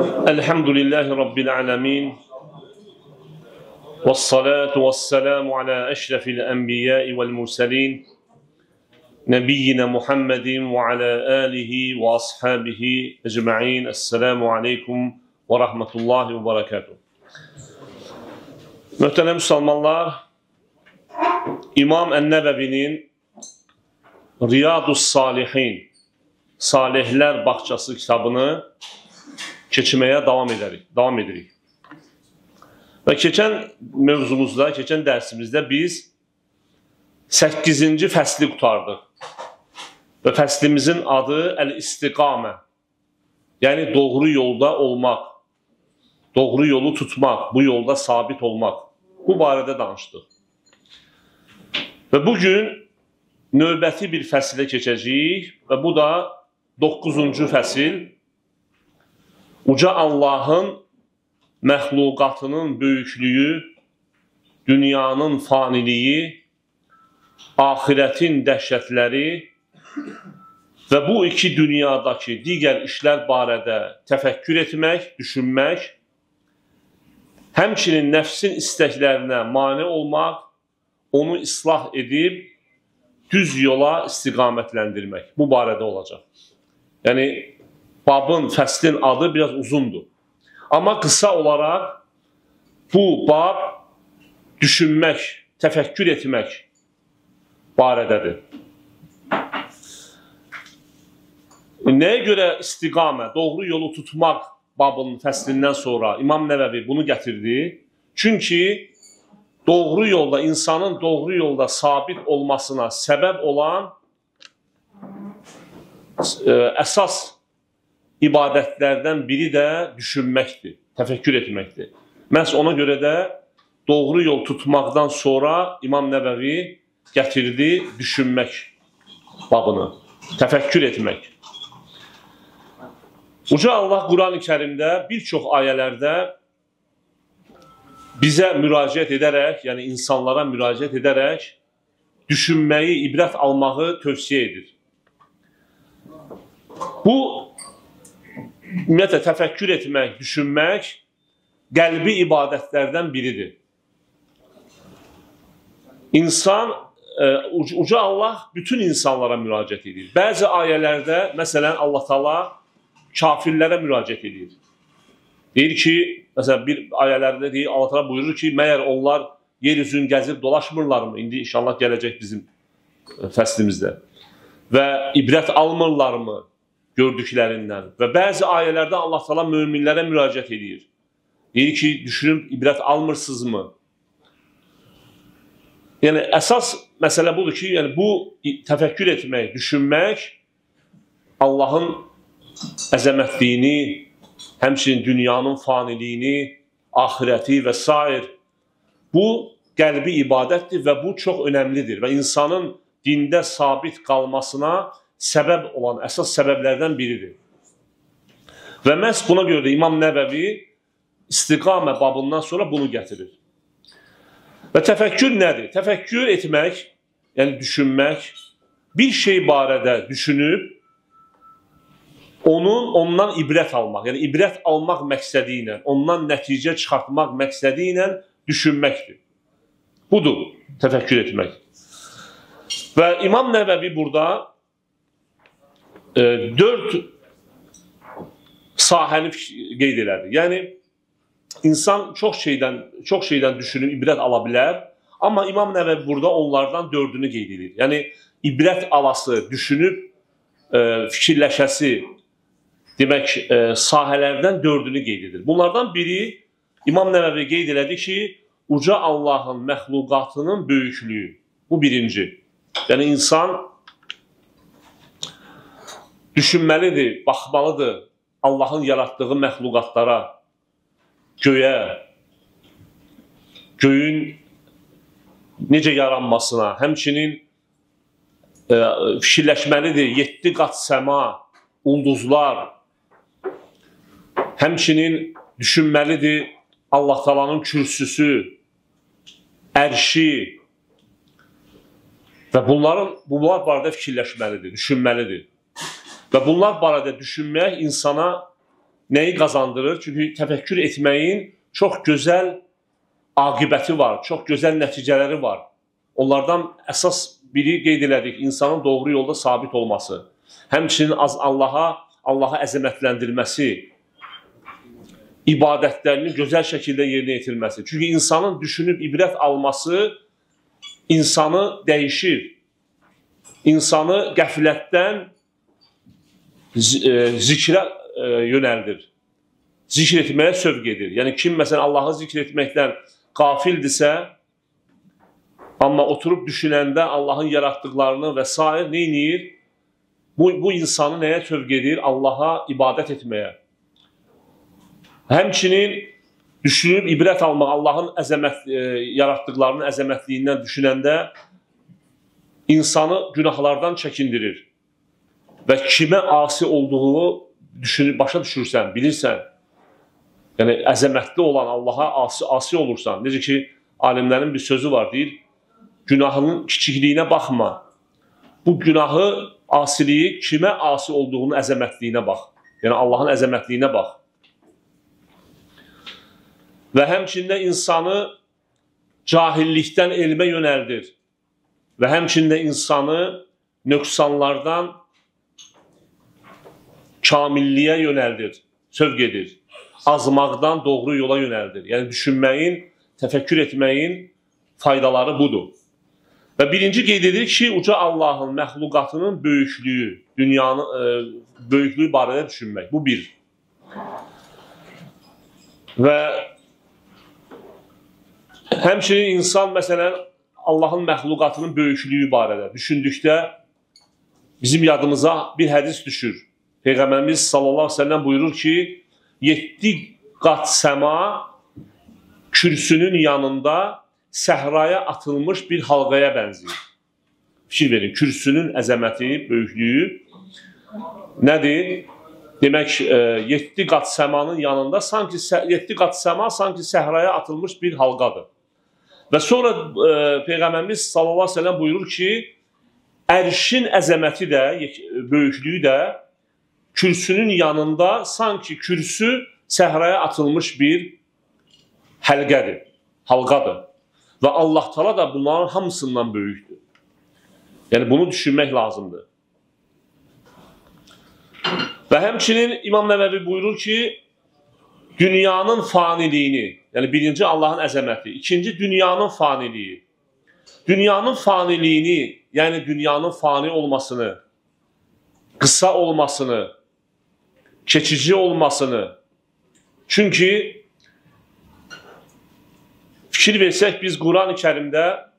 Elhamdülillahi Rabbil alemin. Vessalatu vesselamu ala eşrefil enbiyai vel murselin. Nebiyyina Muhammedin ve ala alihi ve ashabihi ecma'in. Esselamu aleyküm ve rahmetullahi ve berekatuhu. Muhterem Müslümanlar, İmam En-Nevevi'nin Riyadus Salihin, Salihler Bahçesi kitabını keçməyə davam edirik. Və keçən mövzumuzda, keçən dərsimizdə biz 8-ci fəsli qutardıq. Və fəslimizin adı Əl-İstiqamə, yəni doğru yolda olmaq, doğru yolu tutmaq, bu yolda sabit olmaq. Bu barədə danışdıq. Və bugün növbəti bir fəsilə keçəcəyik və bu da 9-cu fəsil. Uca Allahın məxluqatının böyüklüyü, dünyanın faniliyi, ahirətin dəhşətləri və bu iki dünyadakı digər işlər barədə təfəkkür etmək, düşünmək, həmçinin nəfsin istəklərinə mane olmaq, onu islah edib düz yola istiqamətləndirmək. Bu barədə olacaq. Yəni, babın, fəslin adı biraz uzundur. Amma qısa olaraq bu bab düşünmək, təfəkkür etmək barədədir. Nəyə görə istiqamə, doğru yolu tutmaq babının fəslindən sonra İmam Nəvəvi bunu gətirdi? Çünki doğru yolda, insanın doğru yolda sabit olmasına səbəb olan əsas ibadətlərdən biri də düşünməkdir, təfəkkür etməkdir. Məhz ona görə də doğru yol tutmaqdan sonra İmam Nəvəvi gətirdi düşünmək babını, təfəkkür etmək. Uca Allah Quran-ı Kərimdə bir çox ayələrdə bizə müraciət edərək, yəni insanlara müraciət edərək düşünməyi, ibrət almağı tövsiyə edir. Bu, ümumiyyətlə, təfəkkür etmək, düşünmək qəlbi ibadətlərdən biridir. İnsan, Uca Allah bütün insanlara müraciət edir. Bəzi ayələrdə, məsələn, Allah Taala kafirlərə müraciət edir. Deyir ki, məsələn, bir ayələrdə deyir, Allah Taala buyurur ki, məyər onlar yer üzünü gəzib dolaşmırlarmı? İndi inşallah gələcək bizim fəslimizdə. Və ibrət almırlarmı gördüklərindən? Və bəzi ayələrdə Allah Taala möminlərə müraciət edir. Deyir ki, düşünüb ibrət almırsınızmı? Yəni, əsas məsələ budur ki, yəni, bu təfəkkür etmək, düşünmək Allahın əzəmətliyini, həmçinin dünyanın faniliyini, ahirəti və s. Bu, qəlbi ibadətdir və bu çox önəmlidir və insanın dində sabit qalmasına səbəb olan, əsas səbəblərdən biridir. Və məhz buna görə də İmam Nəvəvi istiqamə babından sonra bunu gətirir. Və təfəkkür nədir? Təfəkkür etmək, yəni düşünmək, bir şey barədə düşünüb, ondan ibrət almaq, yəni ibrət almaq məqsədi ilə, ondan nəticə çıxartmaq məqsədi ilə düşünməkdir. Budur təfəkkür etmək. Və İmam Nəvəvi burada 4 sahəni qeyd elədi. Yəni, insan çox şeydən düşünüb ibrət ala bilər, amma İmam Nəvəvi burada onlardan 4-ünü qeyd edir. Yəni, ibrət alası, düşünüb fikirləşəsi, demək, sahələrdən 4-ünü qeyd edir. Bunlardan biri, İmam Nəvəvi qeyd elədi ki, Uca Allahın məxluqatının böyüklüyü. Bu birinci. Yəni, insan düşünməlidir, baxmalıdır Allahın yaratdığı məxluqatlara, göyə, göyün necə yaranmasına, həmçinin fikirləşməlidir 7 qat səma, ulduzlar, həmçinin düşünməlidir Allah Taala'nın kürsüsü, ərşi və bunlar barədə fikirləşməlidir, düşünməlidir. Və bunlar barədə düşünmək insana nəyi qazandırır? Çünki təfəkkür etməyin çox gözəl aqibəti var, çox gözəl nəticələri var. Onlardan əsas biri qeyd elədik, insanın doğru yolda sabit olması. Həmçinin Allaha əzəmətləndirməsi, ibadətlərini gözəl şəkildə yerinə yetirməsi. Çünki insanın düşünüb ibrət alması insanı dəyişir. İnsanı qəflətdən zikrə yönəldir. Zikr etməyə sövq edir. Yəni kim məsələn Allahı zikr etməkdən qafildirsə, amma oturub düşünəndə Allahın yaratdıqlarını və s. neynir? Bu insanı nəyə sövq edir? Allaha ibadət etməyə. Həmçinin düşünüb ibrət almaq, Allahın yaratdıqlarının əzəmətliyindən düşünəndə insanı günahlardan çəkindirir. Və kimə asi olduğunu başa düşürsən, bilirsən. Yəni, əzəmətli olan Allaha asi olursan. Necə ki, alimlərin bir sözü var, deyir, günahının kiçikliyinə baxma. Bu günahı, asiliyi kimə asi olduğunun əzəmətliyinə bax. Yəni, Allahın əzəmətliyinə bax. Və həmçində insanı cahillikdən elmə yönəldir. Və həmçində insanı nöqsanlardan kamilliyə yönəldir, sövq edir. Azmaqdan doğru yola yönəldir. Yəni, düşünməyin, təfəkkür etməyin faydaları budur. Və birinci qeyd edir ki, uca Allahın məxluqatının böyüklüyü, dünyanın böyüklüyü barədə düşünmək. Bu bir. Və həmçinin insan, məsələn, Allahın məxluqatının böyüklüyü barədə düşündükdə bizim yadımıza bir hədis düşür. Peyğəmbərimiz sallallahu aleyhi ve sellem buyurur ki, 7 qat səma kürsünün yanında səhraya atılmış bir halqaya bənzəyir. Fikir verin, kürsünün əzəməti, böyüklüyü nədir? Demək, 7 qat səmanın yanında 7 qat səma sanki səhraya atılmış bir halqadır. Və sonra Peyğəmbərimiz sallallahu aleyhi ve sellem buyurur ki, ərşin əzəməti də, böyüklüyü də kürsünün yanında sanki kürsü səhraya atılmış bir həlqədir, halqadır. Və Allah Teala da bunların hamısından böyükdür. Yəni, bunu düşünmək lazımdır. Və həmçinin İmam Nəvəvi buyurur ki, dünyanın faniliyini, yəni birinci Allahın əzəməti, ikinci dünyanın faniliyi. Dünyanın faniliyini, yəni dünyanın fani olmasını, qısa olmasını, keçici olmasını. Çünki fikir versək biz Quran-ı Kərimdə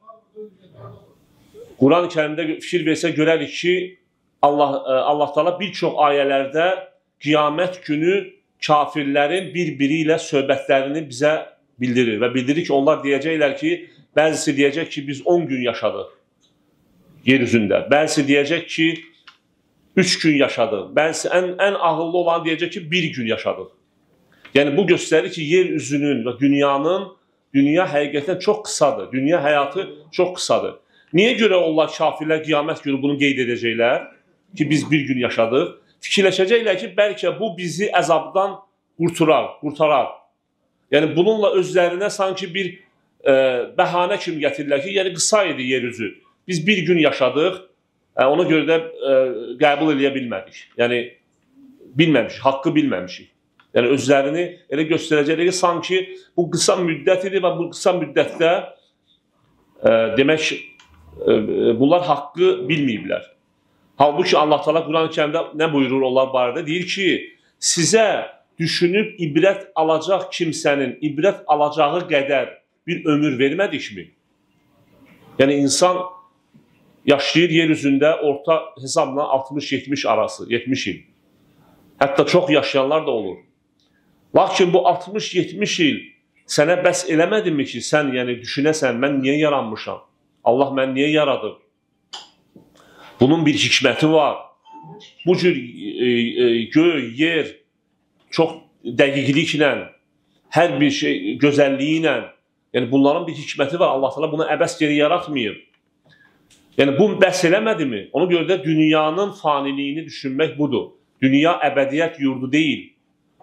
fikir versək görərik ki, Allah Teala bir çox ayələrdə qiyamət günü kafirlərin bir-biri ilə söhbətlərini bizə bildirir və bildirir ki, onlar deyəcəklər ki, bəzisi deyəcək ki, biz 10 gün yaşadıq yer üzündə, bəzisi deyəcək ki, 3 gün yaşadıq, bəzisi ən ağıllı olan deyəcək ki, 1 gün yaşadıq. Yəni, bu göstərir ki, yer üzünün və dünya həqiqətən çox qısadır, dünya həyatı çox qısadır. Niyə görə onlar kafirlər qiyamət günü bunu qeyd edəcəklər ki, biz 1 gün yaşadıq? Fikirləşəcəklər ki, bəlkə bu bizi əzabdan qurtarar. Yəni, bununla özlərinə sanki bir bəhanə kimi gətirirlər ki, yəni qısa idi yer üzü. Biz 1 gün yaşadıq, ona görə də qəbul edə bilmədik. Yəni, bilməmişik, haqqı bilməmişik. Yəni, özlərini elə göstərəcəklər ki, sanki bu qısa müddət idi və bu qısa müddətdə demək, bunlar haqqı bilməyiblər. Halbuki Allah Teala Quran-ı Kərimdə nə buyurur onlar barədə? Deyir ki, sizə düşünüb ibrət alacaq kimsənin ibrət alacağı qədər bir ömür vermədikmi? Yəni, insan yaşayır yer üzündə orta hesabla 60-70 arası, 70 il. Hətta çox yaşayanlar da olur. Lakin bu 60-70 il sənə bəs eləmədinmi ki, sən yəni düşünəsən, mən niyə yaranmışam? Allah mən niyə yaradır? Bunun bir hikməti var. Bu cür göy, yer çox dəqiqliklə, hər bir şey gözəlliyi ilə, yəni bunların bir hikməti var. Allah Teala bunu əbəs geri yaratmayıb. Yəni bu bəs eləmədimi? Ona görə də dünyanın faniliyini düşünmək budur. Dünya əbədiyyət yurdu deyil.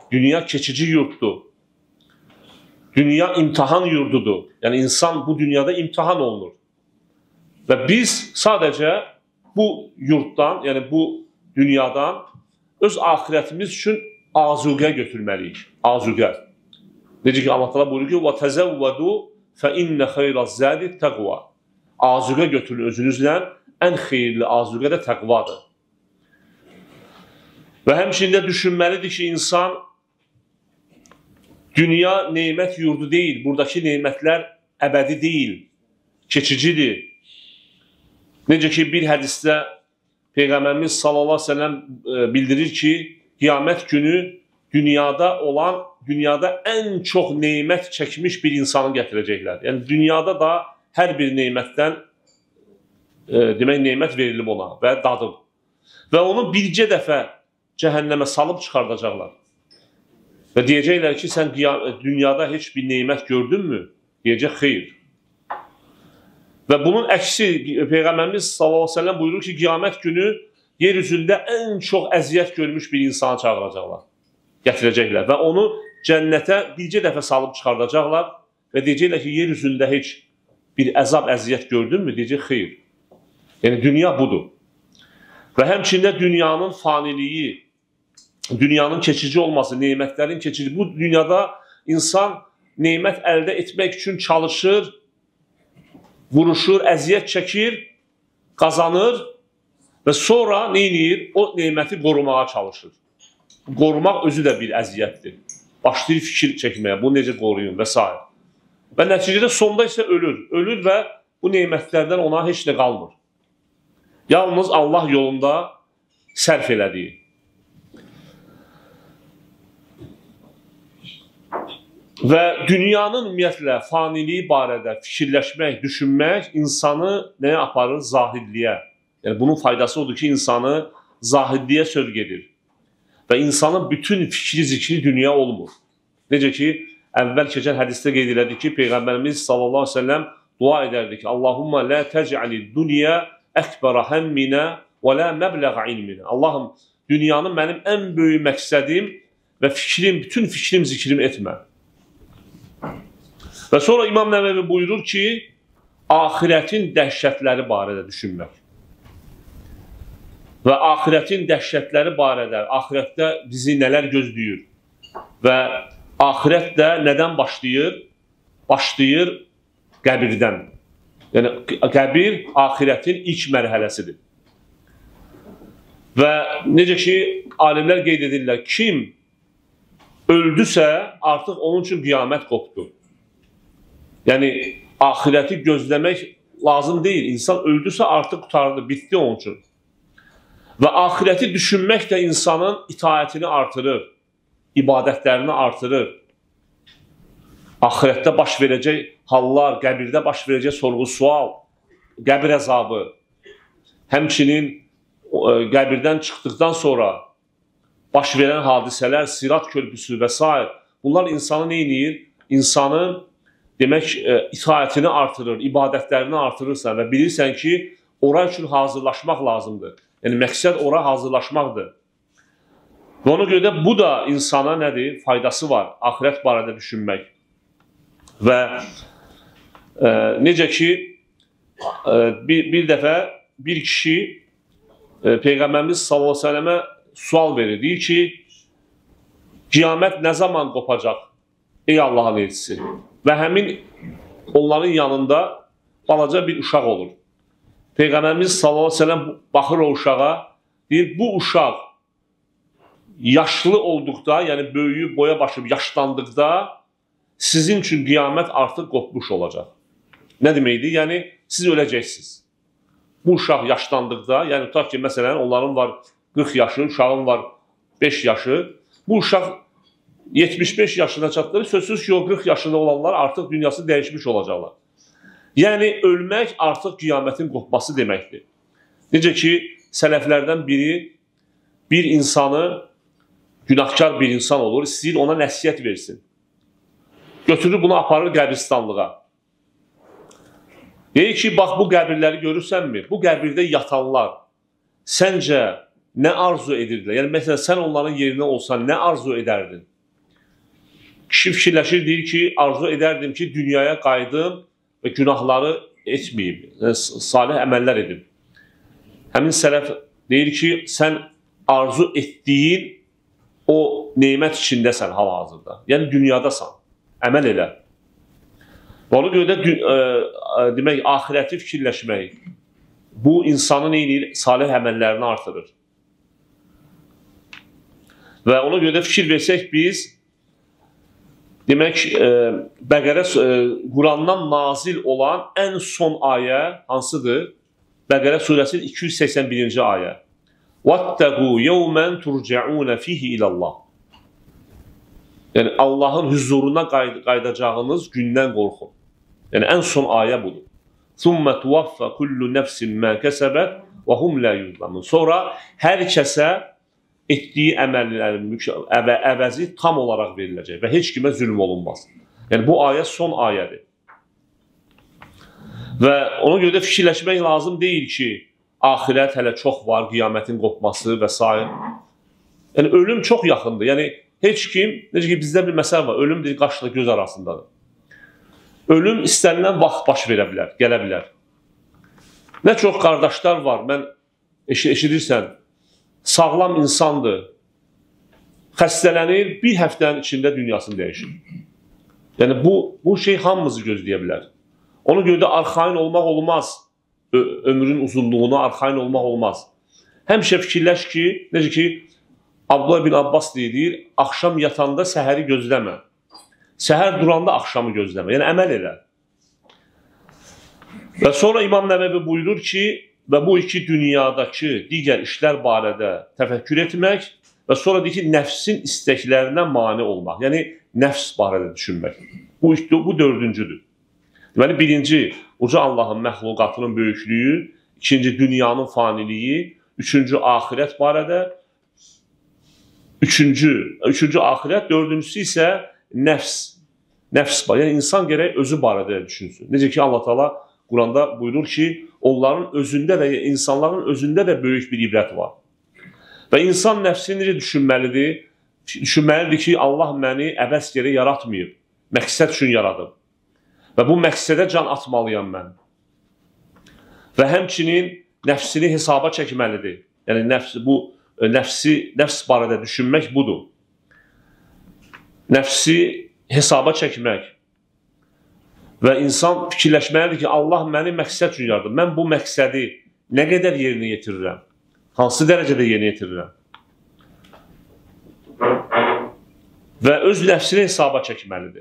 Dünya keçici yurtdur. Dünya imtihan yurdudur. Yəni insan bu dünyada imtihan olunur. Və biz sadəcə bu yurtdan, yəni bu dünyadan öz axirətimiz üçün azuqə götürməliyik. Azuqə. Necə ki Allah Teala buyurur ki: "Və təzəvvədu fe inne xeyraz zadi təqva." Azuqə götürün özünüzlə, ən xeyirli azuqə də təqvadır. Və həmçində düşünməlidir ki, insan dünya nemət yurdu deyil, buradakı nemətlər əbədi deyil, keçicidir. Necə ki, bir hədisdə Peyğəmbərimiz sallallahu əleyhi və səlləm bildirir ki, qiyamət günü dünyada ən çox nemət çəkmiş bir insanı gətirəcəklər. Yəni, dünyada da hər bir nemətdən demək, nemət verilib ona və dadıb. Və onu bircə dəfə cəhənnəmə salıb çıxardacaqlar. Və deyəcəklər ki, sən dünyada heç bir nemət gördünmü? Deyəcək, xeyr. Və bunun əksi, Peyğəmbərimiz sallallahu əleyhi və səlləm buyurur ki, qiyamət günü yer üzündə ən çox əziyyət görmüş bir insanı çağıracaqlar, gətirəcəklər və onu cənnətə bircə dəfə salıb çıxardacaqlar və deyəcəklər ki, yer üzündə heç bir əzab, əziyyət gördünmü? Deyəcək, xeyr. Yəni, dünya budur. Və həmçində dünyanın faniliyi, dünyanın keçici olması, nemətlərin keçici. Bu dünyada insan nemət əldə etmək üçün çalışır, vuruşur, əziyyət çəkir, qazanır və sonra nə edir? O neməti qorumağa çalışır. Qorumaq özü də bir əziyyətdir. Başlayır fikir çəkməyə, bunu necə qoruyun və s. Və nəticədə sonda isə ölür. Ölür və bu nemətlərdən ona heç nə qalmır. Yalnız Allah yolunda sərf elədiyi. Və dünyanın ümumiyyətlə faniliyi barədə fikirləşmək, düşünmək insanı nəyə aparır? Zahidliyə. Yəni, bunun faydası odur ki, insanı zahidliyə sövq edir. Və insanın bütün fikri, zikri dünya olmur. Necə ki, əvvəl keçən hədisdə qeyd elədik ki, Peyğəmbərimiz sallallahu əleyhi və səlləm dua edərdi ki, Allahumma la tec'alid dunya əkbərə həmminə və la məbləğə ilminə. Allahım, dünyanı mənim ən böyük məqsədim və fikrim, bütün fikrim, zikrim etmə. Və sonra İmam Nəvəvi buyurur ki, axirətin dəhşətləri barədə düşünmək. Və axirətin dəhşətləri barədə, axirətdə bizi nələr gözləyir və axirət də nədən başlayır? Başlayır qəbirdən. Yəni, qəbir axirətin ilk mərhələsidir. Və necə ki, alimlər qeyd edirlər, kim öldüsə, artıq onun üçün qiyamət qopdu. Yəni, axirəti gözləmək lazım deyil. İnsan öldüsə, artıq qutardı, bitdi onun üçün. Və axirəti düşünmək də insanın itaətini artırır, ibadətlərini artırır. Axirətdə baş verəcək hallar, qəbirdə baş verəcək sorğu-sual, qəbir əzabı, həmçinin qəbirdən çıxdıqdan sonra baş verən hadisələr, Sirat körpüsü və s. Bunlar insanı nə edir? İnsanın demək, itaətini artırır, ibadətlərini artırırsan və bilirsən ki, ora üçün hazırlaşmaq lazımdır. Yəni, məqsəd ora hazırlaşmaqdır. Və ona görə də bu da insana nədir? Faydası var, axirət barədə düşünmək. Və necə ki, bir dəfə bir kişi Peyğəmbərimiz sallallahu əleyhi və səlləmə sual verir. Deyir ki, qiyamət nə zaman qopacaq? Ey Allahın elçisi. Və həmin onların yanında balaca bir uşaq olur. Peyğəmbərimiz sallallahu əleyhi və səlləm baxır o uşağa, deyir, bu uşaq yaşlı olduqda, yəni böyüyüb, boya başıb, yaşlandıqda sizin üçün qiyamət artıq qopmuş olacaq. Nə deməkdir? Yəni, siz öləcəksiniz. Bu uşaq yaşlandıqda, yəni tutaq ki, məsələn, onların var 40 yaşı, uşağın var 5 yaşı, bu uşaq 75 yaşına çatdırır, sözsüz ki, o 40 yaşında olanlar artıq dünyası dəyişmiş olacaqlar. Yəni, ölmək artıq qiyamətin qopması deməkdir. Necə ki, sələflərdən biri bir insanı, günahkar bir insan olur, istəyir ona nəsiyyət versin. Götürür, bunu aparır qəbristanlığa. Deyir ki, bax, bu qəbirləri görürsənmi? Bu qəbirdə yatanlar səncə nə arzu edirdilər? Yəni, məsələn, sən onların yerinə olsan, nə arzu edərdin? Kişi fikirləşir, deyir ki, arzu edərdim ki, dünyaya qayıdım və günahları etməyim, salih əməllər edim. Həmin sələf deyir ki, sən arzu etdiyin o neymət içindəsən hal-hazırda. Yəni, dünyadasan, əməl elə. Ona görə də demək, axirəti fikirləşmək, bu insanın salih əməllərini artırır. Və ona görə də fikir versək biz, demək, Bəqərə Qurandan nazil olan ən son ayə hansıdır? Bəqərə surəsinin 281-ci ayə. وَاتَّقُوا يَوْمًا تُرْجَعُونَ فِيهِ إِلَى اللّٰهِ. Yəni, Allahın huzuruna qayıdacağınız gündən qorxun. Yəni, ən son ayə budur. ثُمَّ تُوَفَّ كُلُّ نَفْسٍ مَا كَسَبَتْ وَهُمْ لَا يُظْلَمُونَ. Sonra hər kəsə etdiyi əməllərin əvəzi tam olaraq veriləcək və heç kimə zülm olunmaz. Yəni, bu ayə son ayədir. Və ona görə də fikirləşmək lazım deyil ki, axirət hələ çox var, qiyamətin qopması və s. Yəni, ölüm çox yaxındır. Yəni, heç kim, necə ki, bizdə bir məsəl var, ölüm deyil, qaşla göz arasındadır. Ölüm istənilən vaxt baş verə bilər, gələ bilər. Nə çox qardaşlar var, mən eşidirsən, sağlam insandır, xəstələnir, bir həftənin içində dünyasını dəyişir. Yəni, bu şey hamımızı gözləyə bilər. Ona görə də arxain olmaq olmaz. Ömrün uzunluğuna arxain olmaq olmaz. Həmişə fikirləş ki, necə ki, Abdullah bin Abbas deyir, axşam yatanda səhəri gözləmə. Səhər duranda axşamı gözləmə. Yəni, əməl elə. Və sonra İmam Nəvəvi buyurur ki, və bu iki dünyadakı digər işlər barədə təfəkkür etmək və sonra deyir ki, nəfsin istəklərinə mane olmaq. Yəni, nəfs barədə düşünmək. Bu dördüncüdür. Deməli, birinci, uca Allahın məxluqatının böyüklüyü, ikinci, dünyanın faniliyi, üçüncü, axirət barədə, üçüncü axirət, dördüncüsü isə nəfs. Nəfs barədə, yəni insan gərək özü barədə düşünsün. Necə ki, Allah Teala Quranda buyurur ki, onların özündə və insanların özündə də böyük bir ibrət var. Və insan nəfsini necə düşünməlidir? Düşünməlidir ki, Allah məni əbəs yerə yaratmayıb, məqsəd üçün yaradıb. Və bu məqsədə can atmalıyam mən. Və həmçinin nəfsini hesaba çəkməlidir. Yəni, nəfs barədə düşünmək budur. Nəfsi hesaba çəkmək. Və insan fikirləşməlidir ki, Allah məni məqsəd üçün yaradır. Mən bu məqsədi nə qədər yerinə yetirirəm? Hansı dərəcədə yerinə yetirirəm? Və öz nəfsini hesaba çəkməlidir.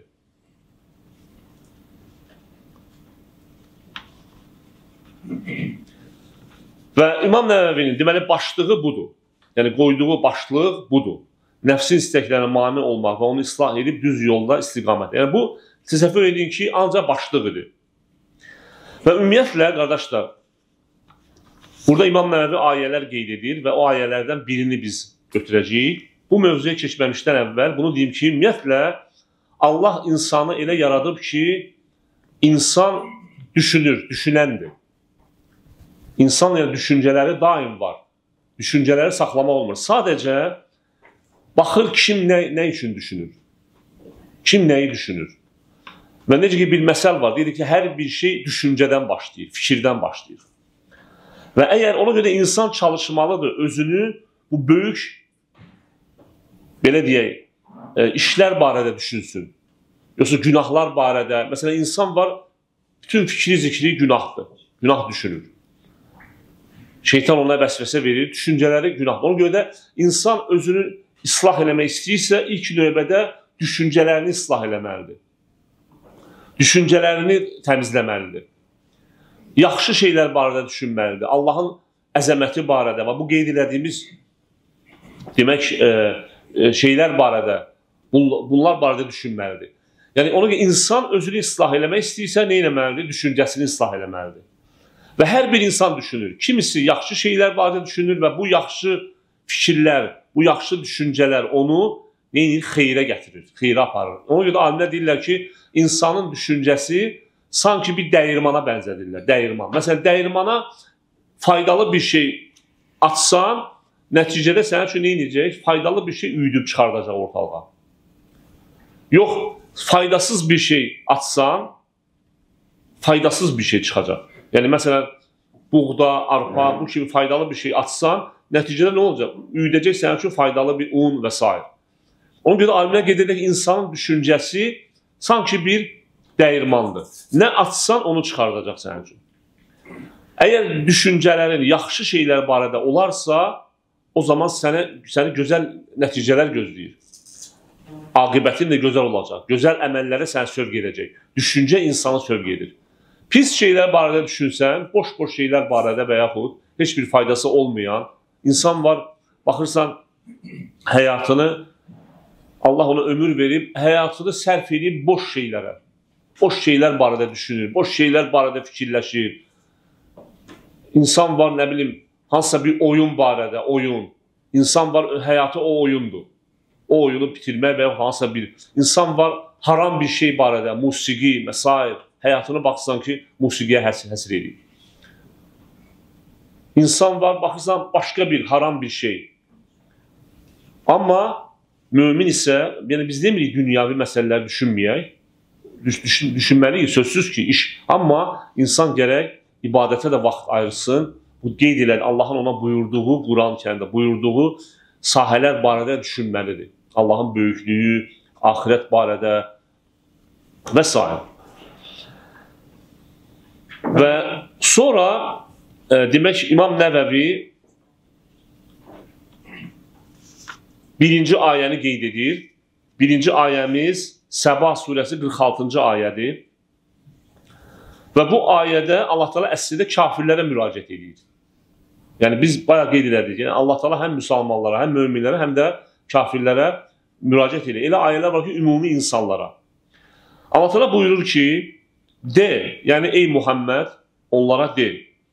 Və İmam Nəvəvinin deməli başlığı budur. Yəni, qoyduğu başlıq budur. Nəfsin istəklərinə mane olmaq və onu islah edib düz yolda istiqamət. Yəni, bu, təsəvvür edin ki, ancaq başlığıdır. Və ümumiyyətlə, qardaşlar, burada İmam Nəvəvi ayələr qeyd edir və o ayələrdən birini biz götürəcəyik. Bu mövzuya keçməmişdən əvvəl bunu deyim ki, ümumiyyətlə, Allah insanı elə yaradıb ki, insan düşünür, düşünəndir. İnsan yəni düşüncələri daim var. Düşüncələri saxlamaq olmur. Sadəcə baxır kim nə üçün düşünür? Kim nəyi düşünür? Və necə ki, bir məsəl var. Deyir ki, hər bir şey düşüncədən başlayır, fikirdən başlayır. Və əgər ona görə insan çalışmalıdır, özünü bu böyük, belə deyək, işlər barədə düşünsün. Yoxsa günahlar barədə. Məsələn, insan var, bütün fikri zikri günahdır. Günah düşünür. Şeytan ona vəsvəsə verir, düşüncələri günahdır. Ona görə də insan özünü islah eləmək istəyirsə, ilk növbədə düşüncələrini islah eləməlidir. Düşüncələrini təmizləməlidir. Yaxşı şeylər barədə düşünməlidir. Allahın əzəməti barədə və bu qeyd elədiyimiz demək şeylər barədə, bunlar barədə düşünməlidir. Yəni, ona görə insan özünü islah eləmək istəyirsə, nə eləməlidir? Düşüncəsini islah eləməlidir. Və hər bir insan düşünür. Kimisi yaxşı şeylər barədə düşünür və bu yaxşı fikirlər, bu yaxşı düşüncələr onu xeyrə gətirir, xeyrə aparır. Ona görə də alimlər deyirlər ki, insanın düşüncəsi sanki bir dəyirmana bənzədirlər. Dəyirman. Məsələn, dəyirmana faydalı bir şey atsan, nəticədə sənin üçün nə edəcək? Faydalı bir şey üydüb çıxardacaq ortalığa. Yox, faydasız bir şey atsan, faydasız bir şey çıxacaq. Yəni, məsələn, buğda, arpa, bu kimi faydalı bir şey atsan, nəticədə nə olacaq? Üydəcək sənin üçün faydalı bir un və s. Ona görə alimlər qeyd edir ki, insanın düşüncəsi sanki bir dəyirmandır. Nə atsan, onu çıxardacaq sənin üçün. Əgər düşüncələrin yaxşı şeylər barədə olarsa, o zaman səni gözəl nəticələr gözləyir. Aqibətin də gözəl olacaq. Gözəl əməllərə səni sövq edəcək. Düşüncə insanı sövq edir. Pis şeylər barədə düşünsən, boş-boş şeylər barədə və yaxud heç bir faydası olmayan insan var, baxırsan, həyatını, Allah ona ömür verib, həyatını sərf edib boş şeylərə. Boş şeylər barədə düşünür, boş şeylər barədə fikirləşir. İnsan var, nə bilim, hansısa bir oyun barədə, oyun. İnsan var, həyatı o oyundur. O oyunu bitirmək və hansısa bir. İnsan var, haram bir şey barədə, musiqi, məsair. Həyatına baxsan ki, musiqiyə həsr edir. İnsan var, baxırsan, başqa bir haram bir şey. Amma mömin isə, yəni biz demirik dünyavi məsələləri düşünməyək, düşünməliyik, sözsüz ki, iş. Amma insan gərək ibadətə də vaxt ayırsın. Bu qeyd edən Allahın ona buyurduğu, Quran-ı Kərimdə buyurduğu sahələr barədə düşünməlidir. Allahın böyüklüyü, axirət barədə və s. Və sonra demək İmam Nəvəvi birinci ayəni qeyd edir. Birinci ayəmiz Səba surəsi 46-cı ayədir. Və bu ayədə Allah Teala əslində kafirlərə müraciət edir. Yəni biz bayaq qeyd elədik. Yəni Allah Teala həm müsəlmanlara, həm möminlərə, həm də kafirlərə müraciət edir. Elə ayələr var ki, ümumi insanlara. Allah Teala buyurur ki, de, yəni ey Muhammed, onlara de.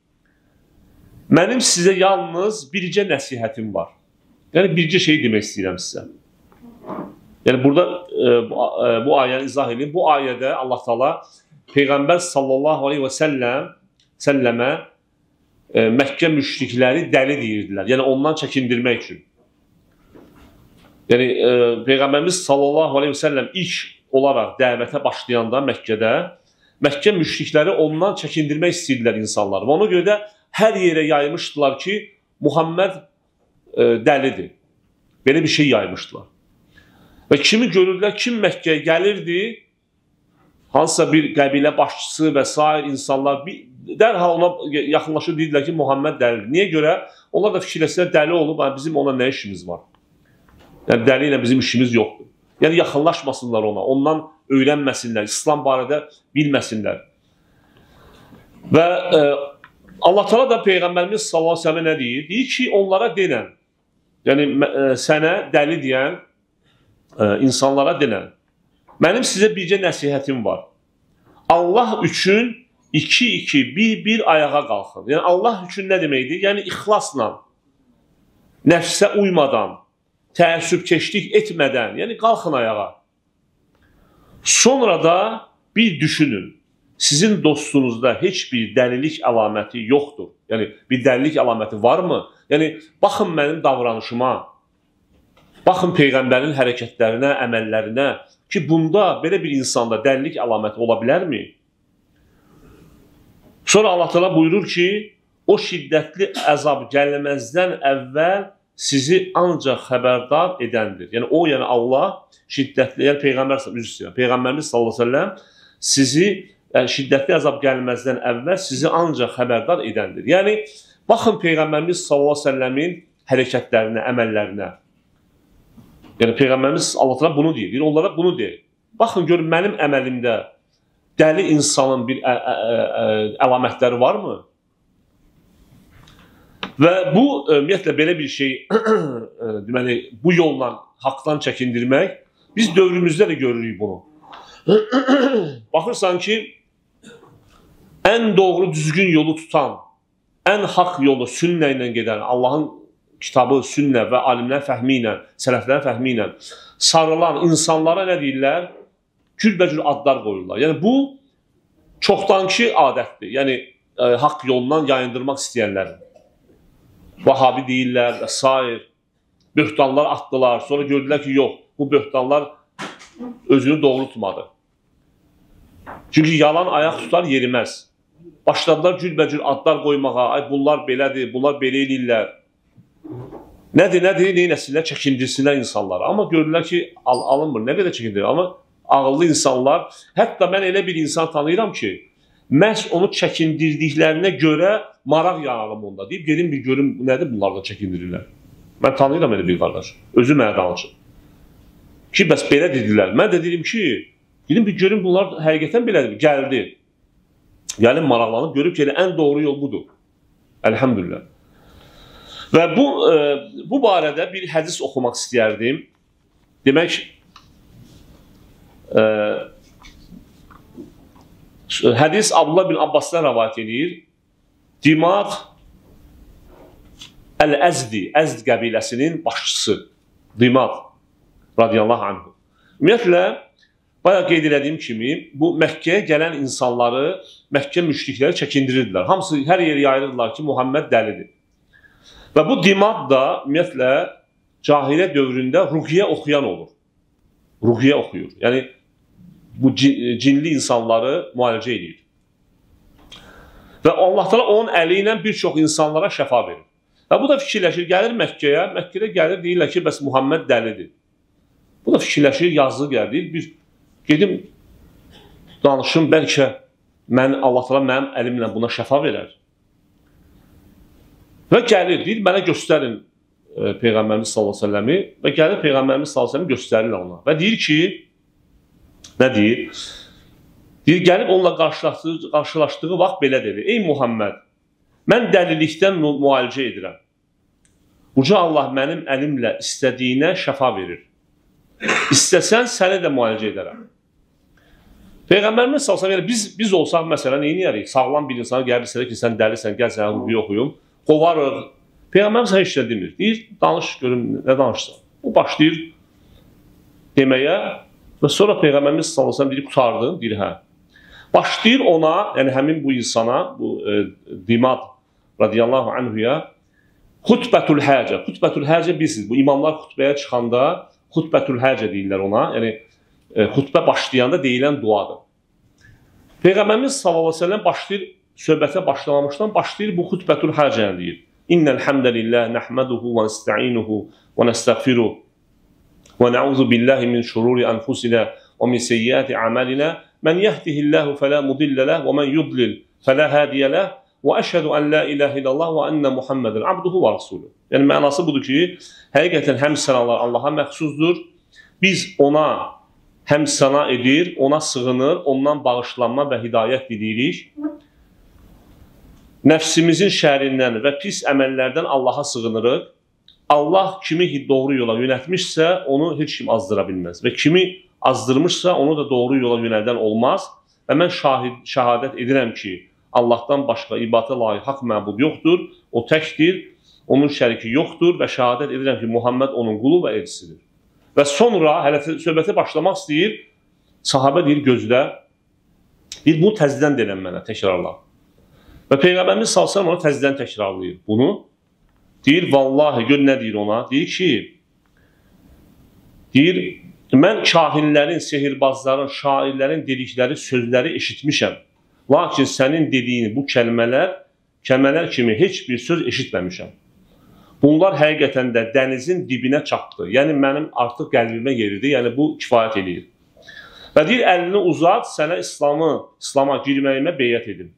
Mənim sizə yalnız bircə nəsihətim var. Yəni bircə şey demək istəyirəm sizə. Yəni burada bu ayəni izah edin. Bu ayədə Allah Teala Peyğəmbər sallallahu aleyhi və səlləmə Məkkə müşrikləri dəli deyirdilər. Yəni ondan çəkindirmək üçün. Yəni Peyğəmbərimiz sallallahu aleyhi və səlləm ilk olaraq dəvətə başlayanda Məkkədə Məkkə müşrikləri ondan çəkindirmək istəyirdilər insanları. Və ona görə də hər yerə yaymışdılar ki, Muhammed dəlidir. Belə bir şey yaymışdılar. Və kimi görürlər, kim Məkkəyə gəlirdi, hansısa bir qəbilə başçısı və s. insanlar dərhal ona yaxınlaşır, deyirlər ki, Muhammed dəlidir. Niyə görə? Onlar da fikirləşirlər, dəli olub, bizim ona nə işimiz var? Yəni, dəli ilə bizim işimiz yoxdur. Yəni, yaxınlaşmasınlar ona, ondan öyrənməsinlər, İslam barədə bilməsinlər. Və Allah Teala da Peyğəmbərimiz sallallahu əleyhi və səlləm nə deyir? Deyir ki, onlara denən, yəni sənə dəli deyən insanlara denən, mənim sizə bircə nəsihətim var. Allah üçün iki, bir ayağa qalxın. Yəni Allah üçün nə deməkdir? Yəni ixlasla, nəfsə uymadan, təəssübkeşlik etmədən, yəni qalxın ayağa. Sonra da bir düşünün. Sizin dostunuzda heç bir dəlilik əlaməti yoxdur. Yəni bir dəlilik əlaməti varmı? Yəni baxın mənim davranışıma, baxın Peyğəmbərin hərəkətlərinə, əməllərinə ki, bunda belə bir insanda dəlilik əlaməti ola bilərmi? Sonra Allah Teala buyurur ki, o şiddətli əzab gəlməzdən əvvəl sizi ancaq xəbərdar edəndir. Yəni o, yəni Allah şiddətli, yəni Peyğəmbərimiz sallallahu əleyhi və səlləm sizi şiddətli əzab gəlməzdən əvvəl sizi ancaq xəbərdar edəndir. Yəni baxın Peyğəmbərimiz sallallahu əleyhi və səlləmin hərəkətlərinə, əməllərinə. Yəni Peyğəmbərimiz Allah Teala bunu deyir. Onlara bunu deyir. Baxın görün mənim əməlimdə dəli insanın bir əlamətləri varmı? Və bu ümumiyyətlə belə bir şey deməli bu yolla haqdan çəkindirmək biz dövrümüzdə də görürük bunu. Baxırsan ki, ən doğru düzgün yolu tutan, ən haqq yolu sünnə ilə gedən, Allahın kitabı, sünnə və alimlərin fəhmi ilə, sələflərin fəhmi ilə sarılan insanlara nə deyirlər? Cürbəcür adlar qoyurlar. Yəni bu çoxdankı adətdir. Yəni haqq yolundan yayındırmaq istəyənlərin. Vahabi deyirlər və s. Böhtanlar atdılar. Sonra gördülər ki, yox, bu böhtanlar özünü doğru tutmadı. Çünki yalan ayaq tutar, yeriməz. Başladılar cürbəcür adlar qoymağa, ay bunlar belədir, bunlar belə eləyirlər. Nədir, neynəsinlər, çəkindirsinlər insanları. Amma görürlər ki, alınmır, nə qədər çəkindirir. Amma ağıllı insanlar, hətta mən elə bir insan tanıyıram ki, məhz onu çəkindirdiklərinə görə maraq yanarım onda. Deyib, gelin bir görüm, nədir bunlardan çəkindirirlər. Mən tanıyıram elə bir qardaş, özü mənə danışır. Ki, bəs belə dedilər. Mən də dedim ki, gelin bir görüm bunlar həqiqətən belədir. Gəldi. Gəlin maraqlanıb, görüb ki, ən doğru yol budur. Əlhəmdülillah. Və bu barədə bir hədis oxumaq istəyərdim. Demək, hədis Abdullah bin Abbasdan rəvayət edir. Dimad Əl-Əzdi, Əzd qəbiləsinin başçısı. Dimad radiyallahu anhu. Ümumiyyətlə, bayağı qeyd elədiyim kimi, bu Məkkəyə gələn insanları, Məkkə müşrikləri çəkindirirdilər. Hamısı hər yeri yayırırlar ki, Muhammed dəlidir. Və bu Dimad da, ümumiyyətlə, cahiliyyə dövründə ruqiyyə oxuyan olur. Ruqiyyə oxuyur. Yəni, bu cinli insanları müalicə edir. Və Allah təala onun əli ilə bir çox insanlara şəfa verir. Və bu da fikirləşir, gəlir Məkkəyə, Məkkədə gəlir, deyirlər ki, bəs Muhammed dəlidir. Bu da fikirləşir, yazığı gəlir, bir gedim, danışım, bəlkə Allah təala mənim əlimlə buna şəfa verər. Və gəlir, deyir, mənə göstərin Peyğəmbərimiz sallallahu əleyhi və səlləmi və gəlir Peyğəmbərimiz sallallahu əleyhi və səlləm göstərirlər ona. Və deyir ki, nə deyir? Deyir, gəlib onunla qarşılaşdığı vaxt belə dedi. Ey Muhammed, mən dəlilikdən müalicə edirəm. Uca Allah mənim əlimlə istədiyinə şəfa verir. İstəsən, səni də müalicə edərəm. Peyğəmbərimiz sallallahu əleyhi və səlləm, biz olsaq, məsələn, neyin yərik? Sağlam bir insana gəlir, ki, sən dəlisən, gəl sənə ruqiyyə oxuyum. Qovarıq. Peyğəmbərimiz heç nə demir. Deyir, danış, görüm, nə danışsan. O başlayır deməyə və sonra Peyğəmbərimiz sallallahu əleyhi və səlləm deyir, qurtardım, deyir, hə. Başlayır ona, yəni həmin bu insana, bu Dimad radiyallahu anhuya xutbətül həcə. Xutbətül həcə bilirsiniz, bu imamlar xutbəyə çıxanda xutbətül həcə deyirlər ona, yəni xutbə başlayanda deyilən duadır. Peyğəmbərimiz sallallahu əleyhi və səlləm başlayır, söhbətə başlamamışdan başlayır bu xutbətül həcəni deyir. İnnel hamdəlillah nəhməduhu və nestə'inuhu və nəstəğfiruh və nə'udzu billahi min şururi anfusina və min seyyiati a'malina men yehdihillahu fela mudille leh və men yudlil fela hadiye leh və əşhədu an la ilahe illallah və enne Muhammeden abduhu və rasuluh. Yəni mənası budur ki, həqiqətən həmd sənalar Allaha məxsusdur. Biz ona həmd səna edir, ona sığınır, ondan bağışlanma və hidayət diləyirik. Nəfsimizin şərindən və pis əməllərdən Allaha sığınırıq. Allah kimi doğru yola yönətmişsə, onu heç kim azdıra bilməz. Və kimi azdırmışsa, onu da doğru yola yönəldən olmaz. Və mən şəhadət edirəm ki, Allahdan başqa ibadətə layiq haqq məbud yoxdur, o təkdir, onun şəriki yoxdur və şəhadət edirəm ki, Muhammed onun qulu və elçisidir. Və sonra, hələ söhbəti başlamaq istəyir, sahabə deyir, gözlə, deyir, bunu təzdən denən mənə, təkrarla. Və Peyğəmbərimiz sallallahu əleyhi və səlləm onu təzdən təkrarlayır bunu. Deyir, vallahi, gör nə deyir ona, deyir, mən kahinlərin, sehirbazların, şairlərin dedikləri sözləri eşitmişəm. Lakin sənin dediyin bu kəlmələr kimi heç bir söz eşitməmişəm. Bunlar həqiqətən də dənizin dibinə çatdı. Yəni, mənim artıq qəlbimə yeridir, yəni bu kifayət edir. Və deyir, əlini uzat, sənə İslama girməyimə beyyət edim.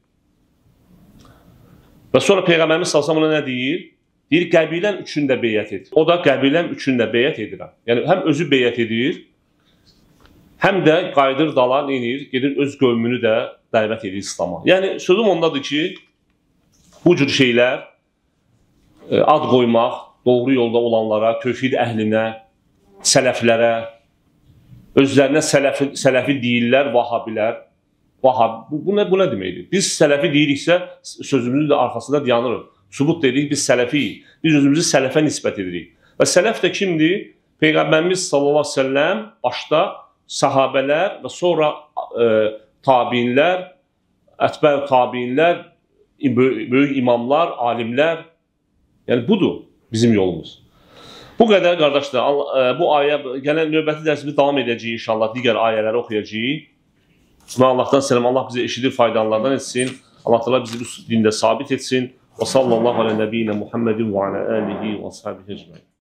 Və sonra Peyğəmbərimiz sallallahu əleyhi və səlləm nə deyir? Deyir, qəbilən üçün də beyyət edir. O da qəbilən üçün də beyyət edirəm. Yəni, həm özü beyyət edir, həm də qayıdır dala, neyir? Gedir öz qövmünü də dəvət edir İslama. Yəni, sözüm ondadır ki, bu cür şeylər, ad qoymaq, doğru yolda olanlara, tövhid əhlinə, sələflərə, özlərinə sələfi deyirlər, vahabilər. Bu nə deməkdir? Biz sələfi deyiriksə, sözümüzün də arxasında dayanırıq. Subut dedik, biz sələfiyik. Biz özümüzü sələfə nisbət edirik. Və sələf də kimdir? Peyğəmbərimiz sallallahu əleyhi və səlləm başda sahabələr və sonra tabinlər, ətbə tabinlər, böyük imamlar, alimlər. Yəni budur bizim yolumuz. Bu qədər qardaşlar, bu ayə gələn növbəti dərsimizdə davam edəcəyik inşallah, digər ayələri oxuyacağıq. Və Allahdan selam, Allah bizi eşidir, faydalardan etsin. Allah Teala bizi bu dində sabit etsin. Və sallallahu alə nəbiyyinə Muhammedin və alə alihi və ashabihi ecmaîn.